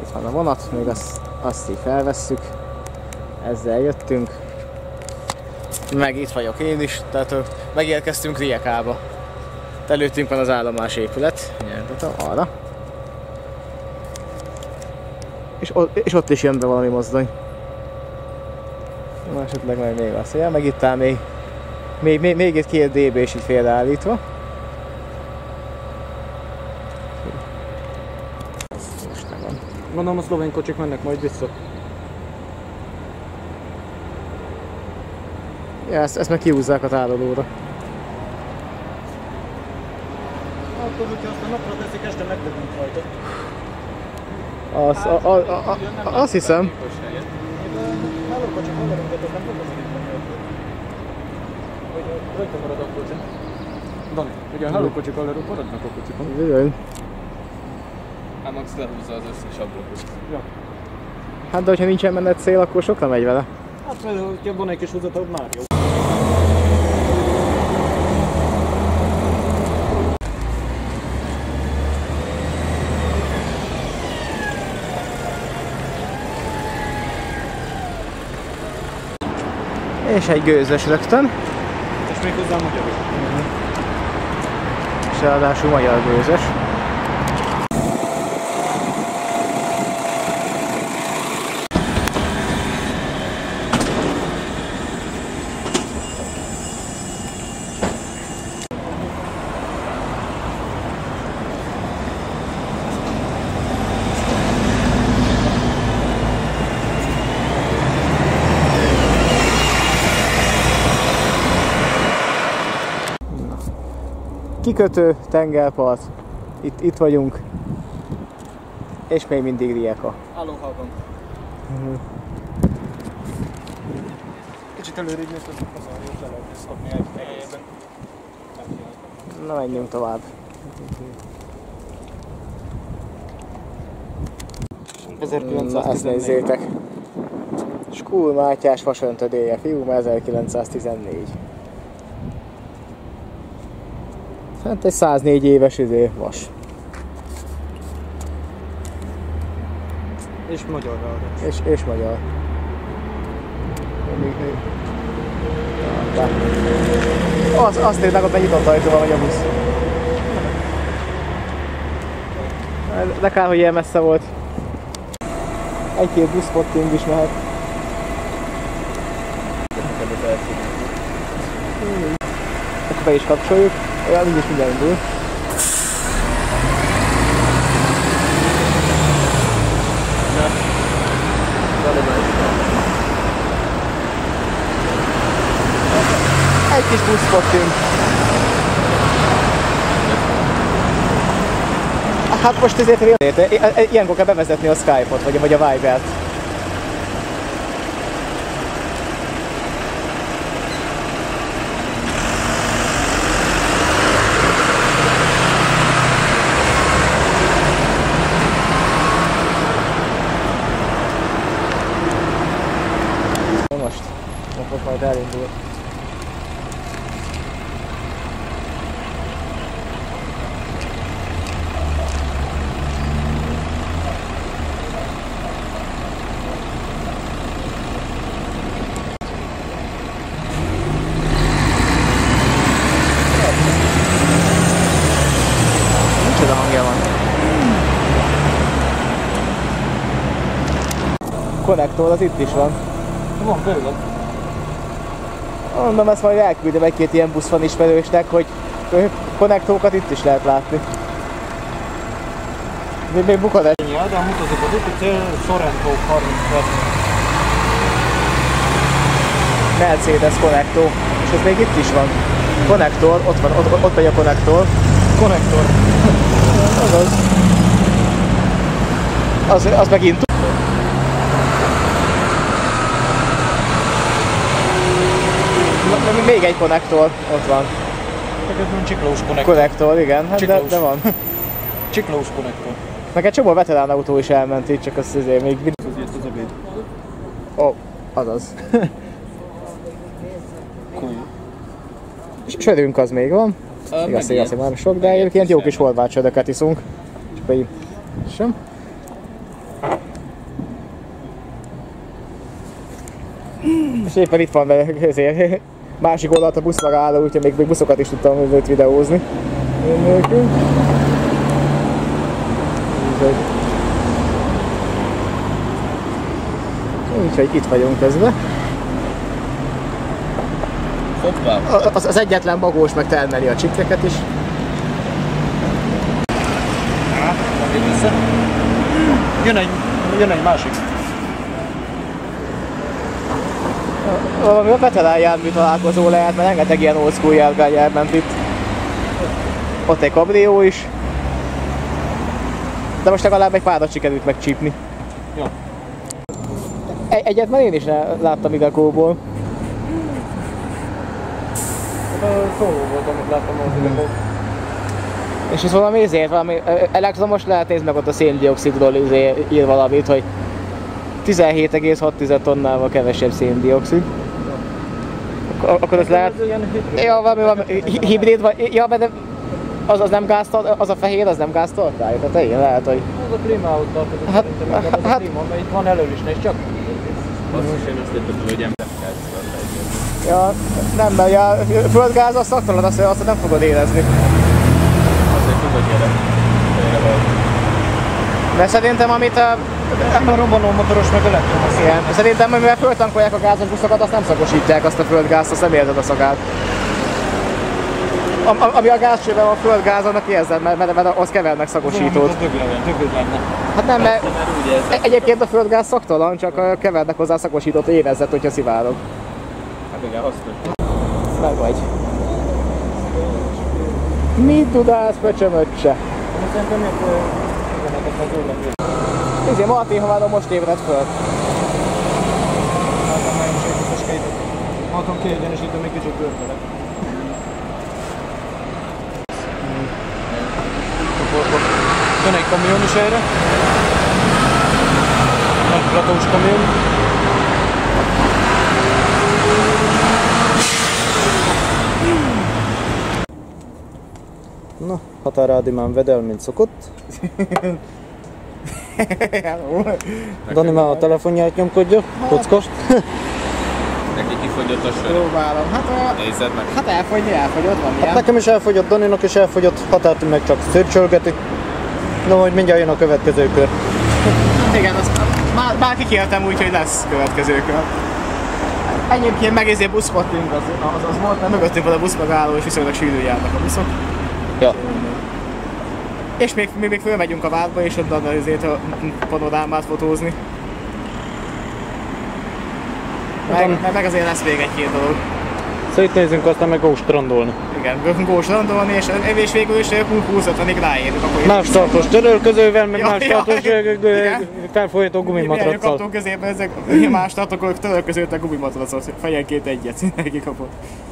Ott van a vonat, még azt így felvesszük. Ezzel jöttünk. Meg itt vagyok én is, tehát megérkeztünk Rijekába. Előttünk van az állomás épület, arra. És ott is jön be valami mozdony. Esetleg majd még azt mondja, meg itt áll még itt 2 DB is így félreállítva. Most nem van. Gondolom a szlovén kocsik mennek majd vissza. Ja, ezt meg kihúzzák a tárolóra. Akkor, hogyha azt a napra teszik, este megdöbünk rajta. Azt hiszem. Hálókocsik haverunkat, az nem fog az igényben jöttni. Hogy rajta marad a kocsi. Dani, ugye a hálókocsik haverunk maradnak a kocsikon. Jön. Hát Max lehúzza az összes ablakot. Ja. Hát de hogyha nincsen menet cél, akkor sokra megy vele. Hát például, hogyha van egy kis húzata, már jó. És egy gőzös rögtön. És még hozzá magyar is. És ráadásul magyar gőzös. Kikötő, tengerpart, itt vagyunk, és még mindig Rijeka. Aloha-ban. Kicsit előrébb nézd, hogy az le lehet szokni egy helyében. Na, menjünk tovább. 1914. Na, ezt nézzétek. Skúl Mátyás vasöntödéje, fiúm, 1914. Hát egy 104 éves vas. És magyarra. És magyar. Azt nézd meg, ott nyitott ajtóval megy a busz. De kár, hogy ilyen messze volt. Egy-két buszpotting is mehet. Akkor be is kapcsoljuk. Olyan így is minden indul. Egy kis buszpotting. Hát most ezért ilyenkor kell bevezetni a Skype-ot, vagy a Viber-t. Most majd elindul. Micsoda hangja van? Konnektor az itt is van. Van bőle. Mondom, ezt majd elküldöm egy-két ilyen busz van ismerősnek, hogy konnektókat itt is lehet látni. Még Bukarest. Ja, de mutatok az úti cél, Sorrento 32. Mercedes konnektó. És ez még itt is van. Konnektor, ott van, ott megy a konnektor. Konnektor. Az megint. Még egy konnektor, ott van. Ez van csiklós konnektor. Konnektor, igen, hát de van. Csiklós konnektor. Meg egy csomó veterán autó is elment itt, csak azt azért még... Azért az a bét. Ó, azaz. Cool. Sörünk az még van. Igaz, nem sok, de egyébként jó kis horvát söröket iszunk. Csak így sem. éppen itt van vele ezért. Másik oldalt a buszmegálló, úgyhogy még buszokat is tudtam őt videózni. Úgyhogy itt vagyunk közben. Hoppá! Az egyetlen bagós meg termeli a csipkeket is. Jön egy másik. Valami a veterán jármű találkozó lehet, mert rengeteg ilyen old school járgány elment itt. Ott egy kabrió is. De most legalább egy párat sikerült megcsípni. Ja. Egyet már én is láttam Igakóból. Szóló volt, amit láttam az Igakó. És ez valami ezért, valami elektromos lehet, nézd meg ott a széndioxidról ír valamit, hogy 17,6 tonnával kevesebb széndioxid. Akkor ez lehet... Ja, valami hibrid vagy... Ja, de az nem gáztart, az a fehér, az nem gáztartály? Tehát igen, lehet, hogy... Az a klímához tartozik szerintem, az a klíma, mert itt van elől is, nézd csak. Azt is én azt hittem, hogy ember kell szólni. Ja, nem, mert a földgáz az szaktalan, azt nem fogod érezni. Azért tudod érezni. Mert szerintem amit a... A robbanó motoros meg elektromos. Igen, szerintem mivel föltankolják a gázos buszokat, azt nem szakosítják azt a földgázt, azt nem érzed a szagát. Ami a gázcsőben a földgáz, annak érzed, mert az kevernek szagosítót. Több lenne. Hát nem, mert egyébként a földgáz szaktalan, csak kevernek hozzá szagosítót, érezzed, hogyha szivárog. Hát igen, hasznos. Meg vagy. Mit tudálsz, pöcsömöccse? Szerintem miért üzenetek az óra. Nézzél, Martin Haváron most ébredt föl. Látom, már is egy kicsit. Hatom kiegyenesítem, még kicsit bőrtelek. Jön egy kamion is erre. Nagy platós kamion. Na, határádimán vedel, mint szokott. Dani már a telefonját nyomkodja, kocka. Neki kifogyott a sör. Próbálom. Nézzed meg. Hát elfogyott, van Hát ilyen. nekem is elfogyott, Daninak is elfogyott, határt meg csak szörcsölgeti. No, hogy mindjárt jön a következő kör. Igen, már kikértem úgy, hogy lesz következő kör. Egyébként meg ezért buszpottunk az volt, mert mögöttünk van a buszmegálló, és viszonylag sűrűn járnak a buszok. Ja. És még fölmegyünk a várba, és onnan azért a panorámát fotózni. Meg azért lesz még egy-két dolog. Szétnézünk, aztán meg strandolni. Igen, gósrandolni, és végül is 20-50-ig ráérünk. Más tartós törölközővel, meg Ja, más ja, tartós igen. felfolyató gumimatraccal. Kaptunk közébe ezek más tartókok törölközőt gumimatracot, fejenként egyet, mindenki kapott.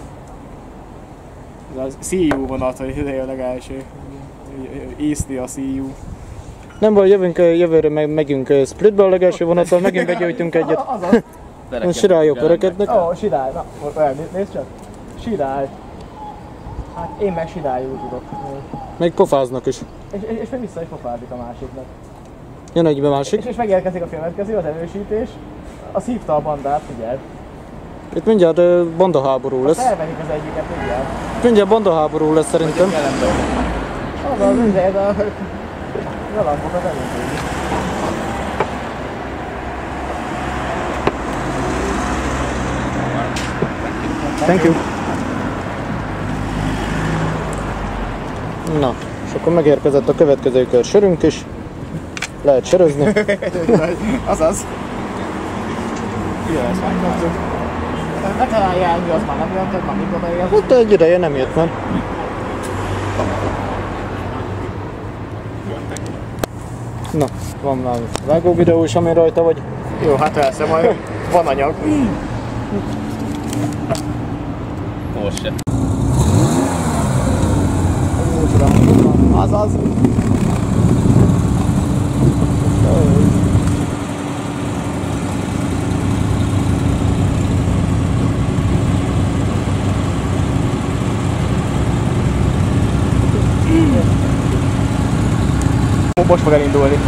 Ez a CU vonat, hogy ide a legelső. Észti a CU. Nem baj, jövünk jövőre, megyünk Splitbe a legelső vonattal, megint begyűjtünk egyet. Azaz. Sirályok örekednek. Ó, sirály, na, nézd csak. Sirály. Hát én meg sirályul tudok. Még pofáznak is. És még vissza is pofázik a másiknak. Jön egy másik. És megérkezik a következő, az erősítés. Az hívta a bandát, figyeld. Itt mindjárt bandaháború lesz. Elvenik az egyiket, figyeld. Mindjárt bandaháború lesz szerintem. Azaz, mindjárt a galambokat elintézik. Thank you. Na, és akkor megérkezett a következő kör sörünk is. Lehet sörözni. Azaz. Jó, ezt megkaptuk. Veterán jármű, az már nem jön, már mikor beért. Ott egy ideje nem jött már. Na, van már vágó videó is, ami rajta vagy. Jó, hát persze, majd van anyag. Most se. Azaz. Most fog elindulni.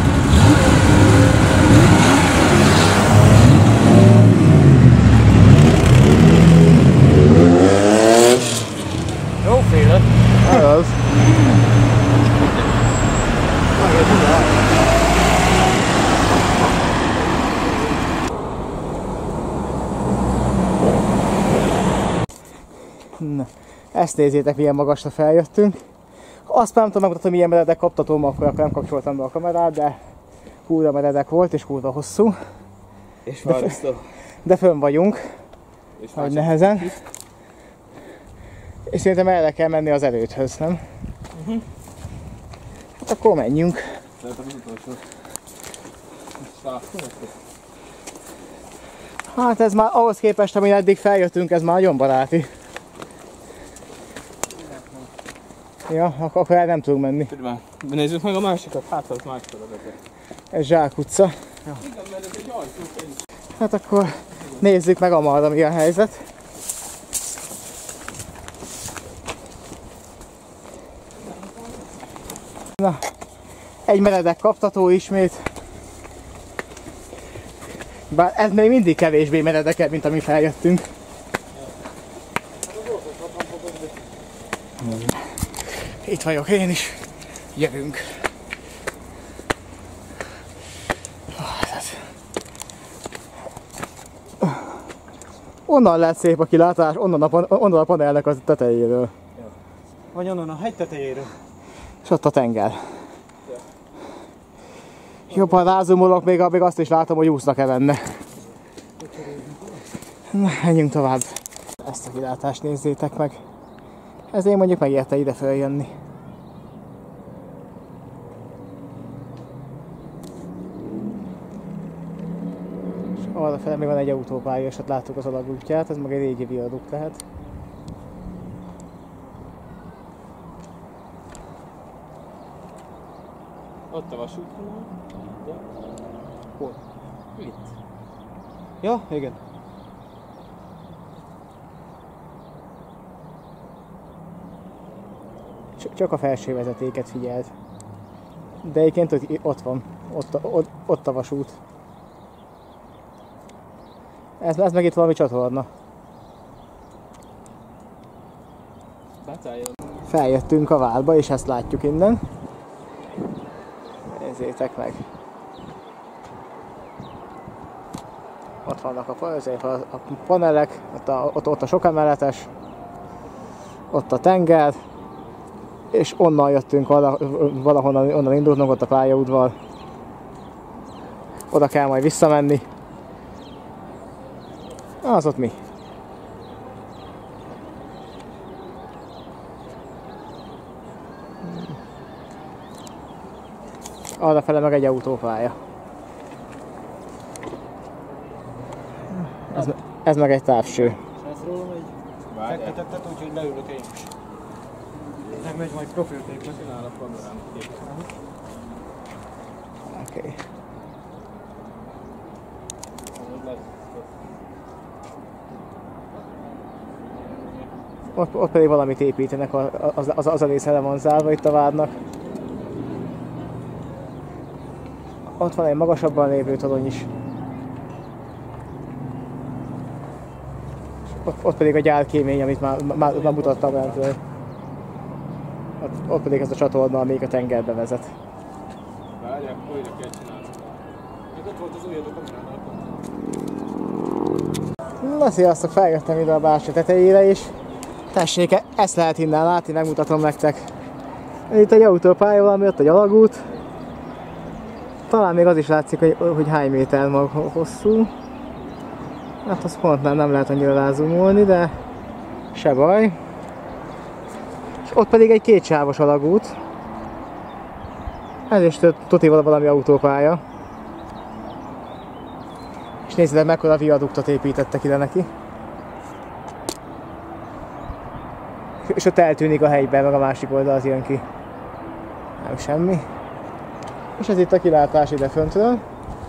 Ezt nézzétek, milyen magasra feljöttünk. Azt már nem tudom megmutatni, milyen meredek kaptatóm, akkor nem kapcsoltam be a kamerát, de húra meredek volt és húra hosszú. És fárasztó. De fönn vagyunk, hogy nehezen. És szerintem erre kell menni az erődhöz, nem? Hát akkor menjünk. Lehet az utolsó. Hát ez már ahhoz képest, amin eddig feljöttünk, ez már nagyon baráti. Ja, akkor el nem tudunk menni. Nézzük meg a másikat, hát az másikat vezet. Ez Zsák utca. Ja. Igen, mert ez egy ajtó. Hát akkor nézzük meg amarra, mi a helyzet. Na, egy meredek kaptató ismét. Bár ez még mindig kevésbé meredekebb, mint ami feljöttünk. Itt vagyok én is. Jövünk. Onnan lehet szép a kilátás, onnan a panelnek a tetejéről. Vagy onnan a hegy tetejéről. És ott a tenger. Jobban rázumolok, még azt is látom, hogy úsznak-e benne. Na, menjünk tovább. Ezt a kilátást nézzétek meg. Ezért mondjuk megérte ide följönni. És arra fel még van egy autópálya, és ott láttuk az alagútját, ez meg egy régi viadukt lehet. Ott a vasútvonal. Hol? Itt. Ja, igen. Csak a felső vezetéket figyeld. De egyébként ott van. Ott a vasút. Ez meg itt valami csatorna. Feljöttünk a Válba, és ezt látjuk innen. Nézzétek meg. Ott vannak a panelek, ott a sok emeletes, ott a tenger, és onnan jöttünk, valahonnan onnan indultunk, ott a pályaudvar. Oda kell majd visszamenni. Az ott mi? Arrafele meg egy autópálya. Ez meg egy távső. És ez rólam egy fektetett, úgyhogy leülök én is. Megmegy majd profiltépet. Csinálok kamerám képet. Oké. Ott pedig valamit építenek, az a része le van zárva itt a várnak. Ott van egy magasabban lévő torony is. Ott pedig a gyárkémény, amit már mutattam bentről. Ott pedig ez a csatorna, amelyik a tengerbe vezet. Várják, újra kell csinálni. Még ott volt az új kameránál. Na sziasztok, feljöttem ide a bársony tetejére is. Tessék, ezt lehet innen látni, megmutatom nektek. Itt egy autópálya, valami ott egy alagút. Talán még az is látszik, hogy hány méter hosszú. Hát azt pont nem lehet annyira rázumolni, de se baj. És ott pedig egy kétsávos alagút. Ez is tuti valami autópálya. És nézzétek, mekkora viaduktot építettek ide neki. És ott eltűnik a helyben, meg a másik oldal az jön ki. Nem semmi. És ez itt a kilátás ide föntről.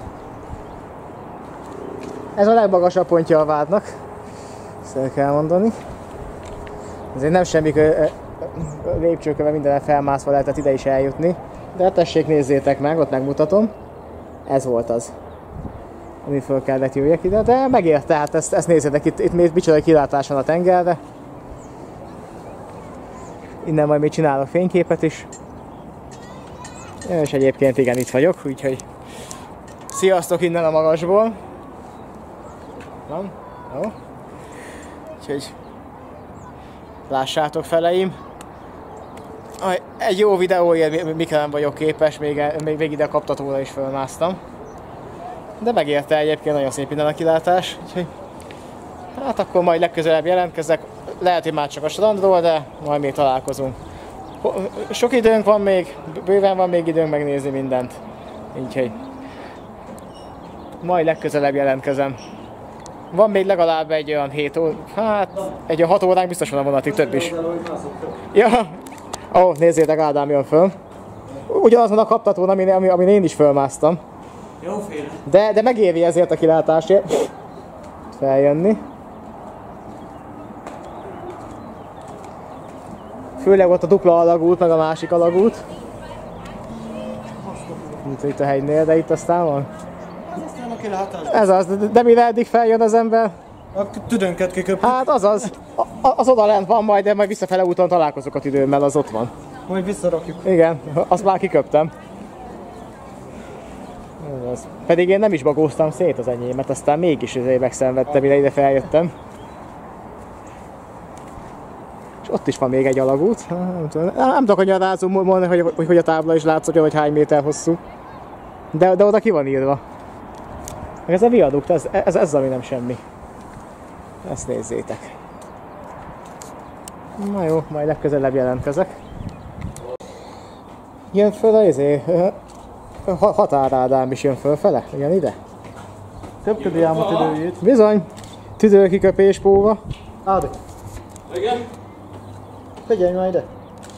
Ez a legmagasabb pontja a vádnak, ezt kell mondani. Ezért nem semmi lépcsőkkel mindenre felmászva lehetett ide is eljutni. De tessék, nézzétek meg, ott megmutatom. Ez volt az, ami föl kellett jöjjek ide, de megérte, hát ezt nézzétek, itt még micsoda kilátás van a tengerre. Innen majd még csinálok fényképet is. És egyébként igen, itt vagyok, úgyhogy sziasztok innen a magasból. Van? Jó. Úgyhogy Lássátok feleim. Egy jó videóért mikor nem vagyok képes, még ide a kaptatóra is fölmásztam. De megérte egyébként, nagyon szép innen a kilátás. Úgyhogy, hát akkor majd legközelebb jelentkezek. Lehet, hogy már csak a strandról, de majd még találkozunk. Sok időnk van még, bőven van még időnk megnézni mindent. Úgyhogy majd legközelebb jelentkezem. Van még legalább egy olyan 7 óra, hát egy 6 óránk biztos van a vonatig, több is. Ja, nézzétek, Ádám jön föl. Ugyanaz van a kaptatón, amin én is fölmásztam. De megéri ezért a kilátásért feljönni. Főleg ott a dupla alagút, meg a másik alagút. Itt a hegynél, de itt aztán van. Ez az, de mire eddig feljön az ember? A tüdőnket kiköpjük. Hát azaz. Az oda lent van majd, de majd visszafele úton találkozok a tüdőmmel, az ott van. Majd visszarakjuk. Igen, azt már kiköptem. Pedig én nem is bagóztam szét az enyémet, aztán mégis megszenvedtem, mire ide feljöttem. És ott is van még egy alagút. Nem tudok annyira rázumolni, hogy a tábla is látszódjon, hogy hány méter hosszú. De oda ki van írva. Ez a viadukt, ez ami nem semmi. Ezt nézzétek. Na jó, majd legközelebb jelentkezek. Jön föl a Határ Ádám is jön fölfele, igen ide? Köpködi ám a tüdőjét. Bizony, tüdőkiköpés póva. Ádi. Igen? Figyelj már ide.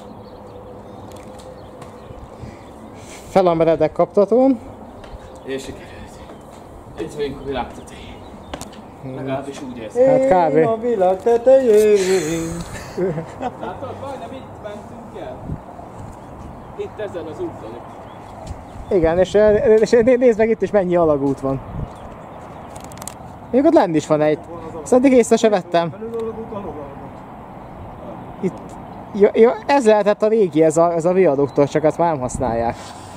Felemredek kaptatón. És sikerült. Itt vagyunk a világ tetején. Legalábbis úgy érzem. Hát kb. Én a világ tetején. Látod, majdnem itt mentünk el. Itt ezen az úton. Igen, és nézd meg itt is mennyi alagút van. Még ott lent is van egy. Ezt eddig észre se vettem. Itt, ja, ez lehetett a régi, ez a viaduktor, csak ezt már nem használják.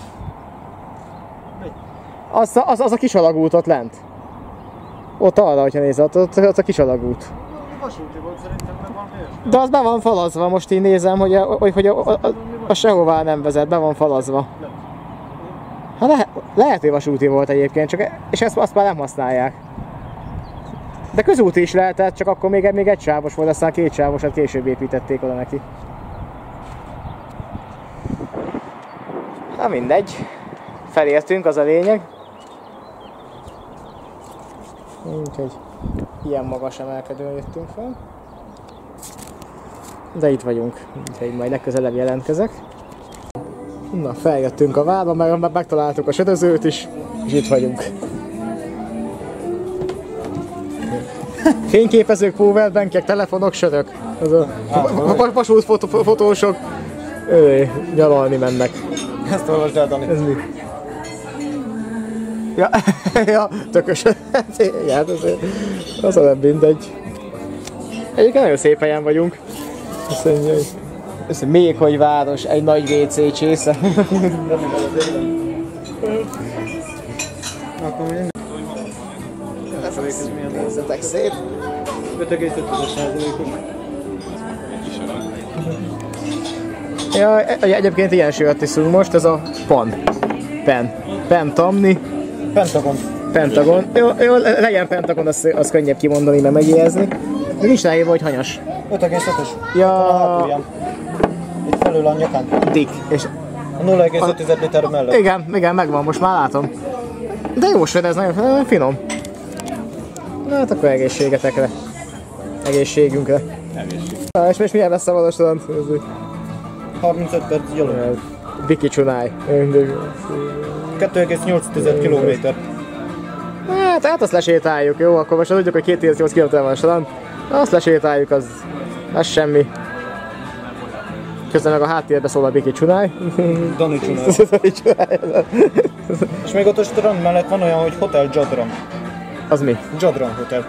Az a kis alagút ott lent. Ott arra, hogyha nézed, ott a kis alagút. Vasúti volt szerintem, meg van miért? De az be van falazva, most így nézem, hogy a sehová nem vezet, be van falazva. Hát lehet, hogy vasúti volt egyébként, és azt már nem használják. De közúti is lehetett, csak akkor még egy sávos volt, aztán 2 sávosat később építették oda neki. Na mindegy, felértünk, az a lényeg. Úgyhogy ilyen magas emelkedőn jöttünk fel. De itt vagyunk, úgyhogy majd legközelebb jelentkezek. Na, feljöttünk a várba, meg megtaláltuk a sötözőt is, és itt vagyunk. Fényképezők, powerbankek, telefonok, sörök. Az a vasútfotósok nyaralni mennek. Ezt olvasd el, Dani. Ez mi? Ja, tökös. Igen, az a nem mindegy. Egyébként nagyon szép helyen vagyunk. Ez Mékony város, egy nagy WC csésze. Akkor mi Nézzetek szét. 5,5%-os. Ja, egyébként ilyen sört iszunk most, ez a Pentamni. Pentagon. Jó, legyen Pentagon, az könnyebb kimondani, mert megjegyezni. De nincs ráírva, hogy hanyas. 5,5-ös. Ja. Itt felül a nyakán. Dik. És A 0,5 liter mellett. igen, megvan, most már látom. De jó sör, ez nagyon finom. Hát akkor egészségetekre. Egészségünkre. És most milyen lesz a valósan? 35 perc gyalog. Biki csunáj. 2,8 kilométer. Hát azt lesétáljuk, jó? Akkor most tudjuk, hogy 2,8 km van a strand. Azt lesétáljuk, az semmi. Közben meg a háttérbe szól a Biki csunáj. Dani csunáj. És még ott a strand mellett van olyan, hogy Hotel Jadran. Az mi? Jadran Hotel.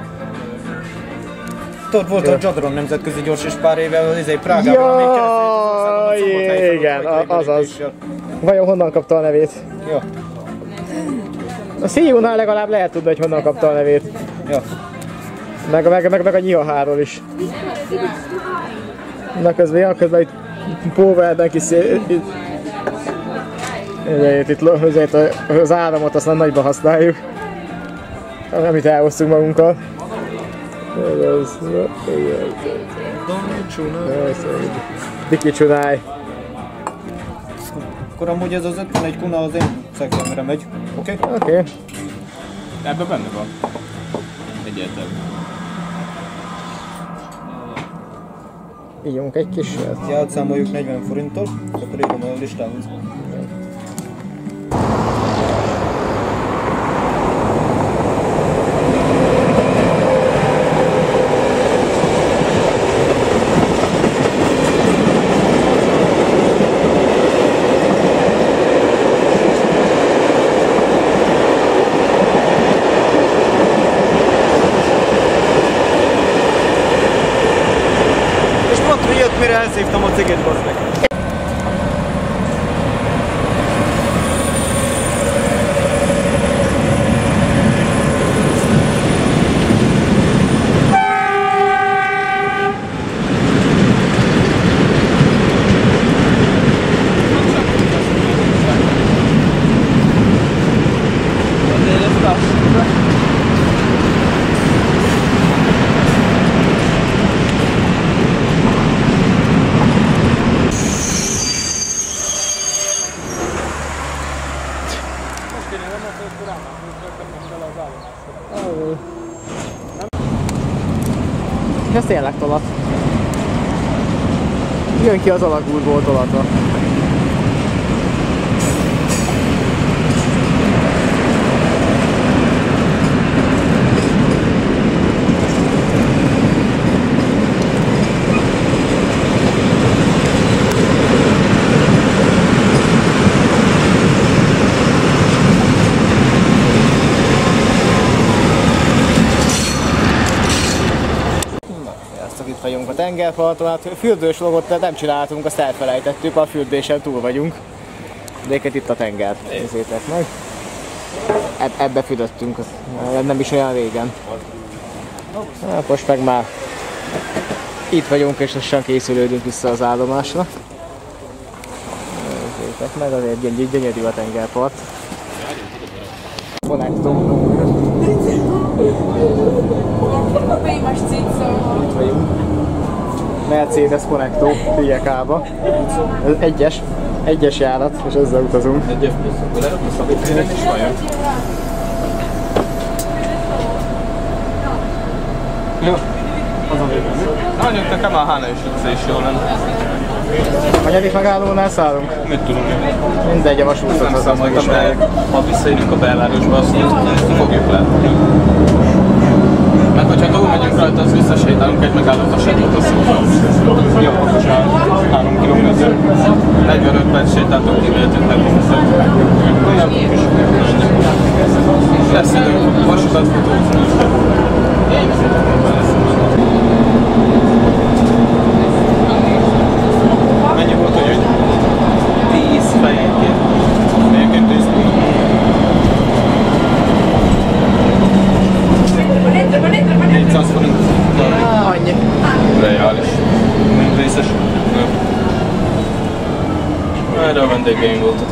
Tudod, volt a Jadran nemzetközi gyors és pár éve Prágában, amíg keresztül igen, azaz. Vajon honnan kapta a nevét? Ja. A Szíjúnál legalább lehet tudni, hogy honnan kapta a nevét. Ja. Meg a Nyihaháról is. Na közben itt Póvernek is itt az áramot azt nem nagyban használjuk, amit elhoztunk magunkkal. Diki csunáj. Akkor amúgy ez az 51 kuna az én szekrémre megy, oké? Oké. Ebben benne van. Egyértelmű. Ígyunk egy kis sört. Ja, átszámoljuk 40 forinttal, akkor írom a listához. Mire elszívtam a cigit, bazd meg. Ez tényleg tolat. Jön ki az alagútból tolata. Itt vagyunk a tengerparton, hát fürdős logot nem csináltunk, azt elfelejtettük, a fürdésen túl vagyunk. De itt a tenger, nézzétek meg. Ebbe fürdöttünk, nem is olyan régen. Hát most meg már itt vagyunk és lassan készülődünk vissza az állomásra. Nézzétek meg, azért gyönyörű a tengerpart. Connectum. Itt vagyunk. Mercedes Connecto Rijekába. Ez egyes járat, és ezzel utazunk. Egyes plusz, akkor lerakni szabadtéren is vajon? Jó, az a végül. Mondjuk nekem a Hána-is utca is jól lenne. Hanyadik megállónál szállunk? Mit tudom én? Mindegy, a vasútot az meg is megyek. Ha visszaérünk a belvárosba, azt fogjuk látni. Meg hogyha túl megyünk rajta, az visszasétálunk egy megállót a Senyót, azt jó, pontosan 3 km. 45 perc sétáltunk kivéletlenül megviszont. Lesz időnk vasutat fotózni. Mennyi volt, hogy 10 fejenként? Fejenként 10 pont. Annyi. Reális. Nem részes. Erre a vendégeim voltatok.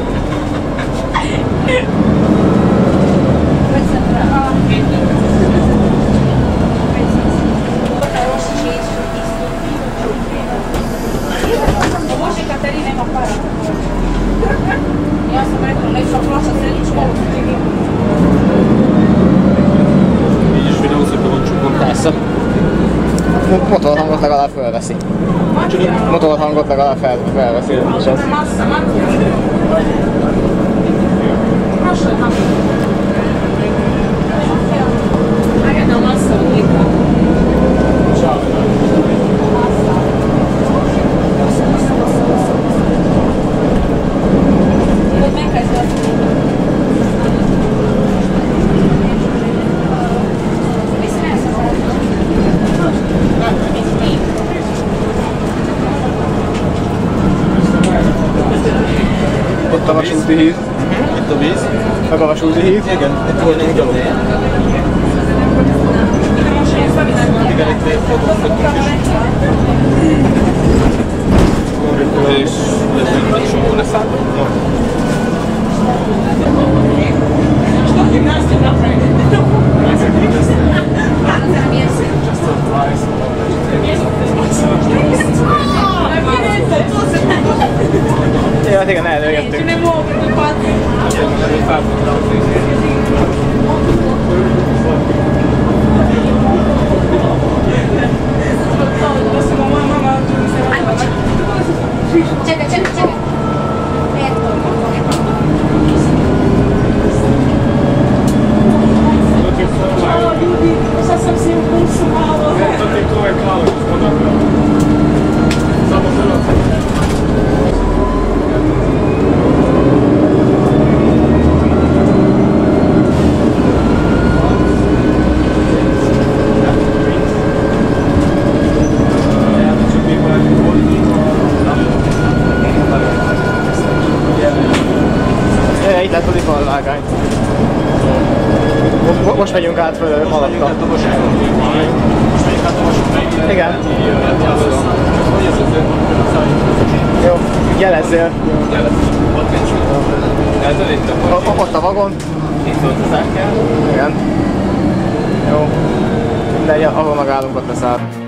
Így is videózok, hogy csukon. Persze. Motorhangot legalább felveszi. Motorhangot legalább felveszi. És ez. Ott a vasúti híd. Itt a víz. Meg a vasúti híd. Igen, itt voltunk gyalog. Igen, itt fotóztatunk is. és egy csomó leszáll. Ja, hát igen, előjöttünk. Czekaj. O, ljudi, sad sam se ukonsuvala. To ti je ovaj klavor, gospodarno. Samo Hrvatska. Itt lehet tudni falvágányt. Most megyünk át föl alatta. Igen. Jó, jelezzél. Ott a vagon. Igen. Jó. De ahol megállunk, ott leszáll.